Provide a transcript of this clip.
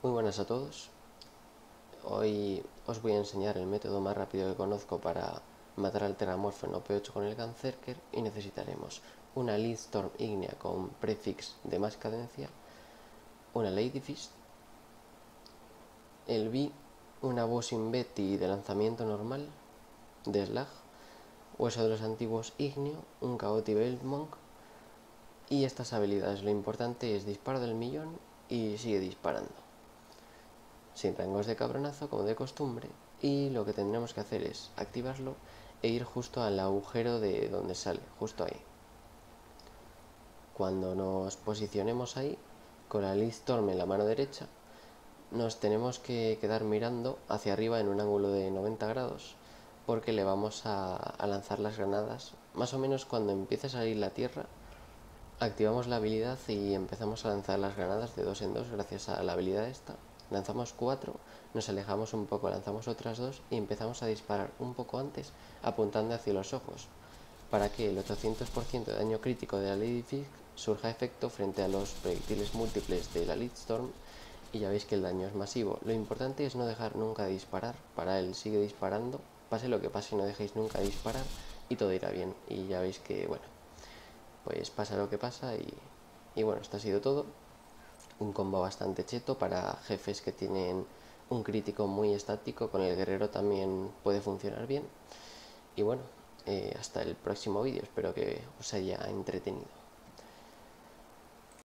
Muy buenas a todos. Hoy os voy a enseñar el método más rápido que conozco para matar al Terramorph en OP8 con el Gunzerker, y necesitaremos una Leadstorm ígnea con prefix de más cadencia, una Ladyfist, el B, una Bossing Betty de lanzamiento normal, de Slag, hueso de los antiguos ígneo, un Chaotic Beltmonk y estas habilidades. Lo importante es disparo del millón y sigue disparando, sin rangos de cabronazo como de costumbre, y lo que tendremos que hacer es activarlo e ir justo al agujero de donde sale, justo ahí. Cuando nos posicionemos ahí, con la Leadstorm en la mano derecha, nos tenemos que quedar mirando hacia arriba en un ángulo de 90 grados, porque le vamos a lanzar las granadas. Más o menos cuando empiece a salir la tierra, activamos la habilidad y empezamos a lanzar las granadas de dos en dos gracias a la habilidad esta. Lanzamos 4, nos alejamos un poco, lanzamos otras 2 y empezamos a disparar un poco antes, apuntando hacia los ojos, para que el 800% de daño crítico de la Ladyfist surja efecto frente a los proyectiles múltiples de la Leadstorm, y ya veis que el daño es masivo. Lo importante es no dejar nunca de disparar, para él sigue disparando, pase lo que pase, no dejéis nunca de disparar y todo irá bien. Y ya veis que, bueno, pues pasa lo que pasa y bueno, esto ha sido todo. Un combo bastante cheto para jefes que tienen un crítico muy estático. Con el guerrero también puede funcionar bien. Y bueno, hasta el próximo vídeo, espero que os haya entretenido.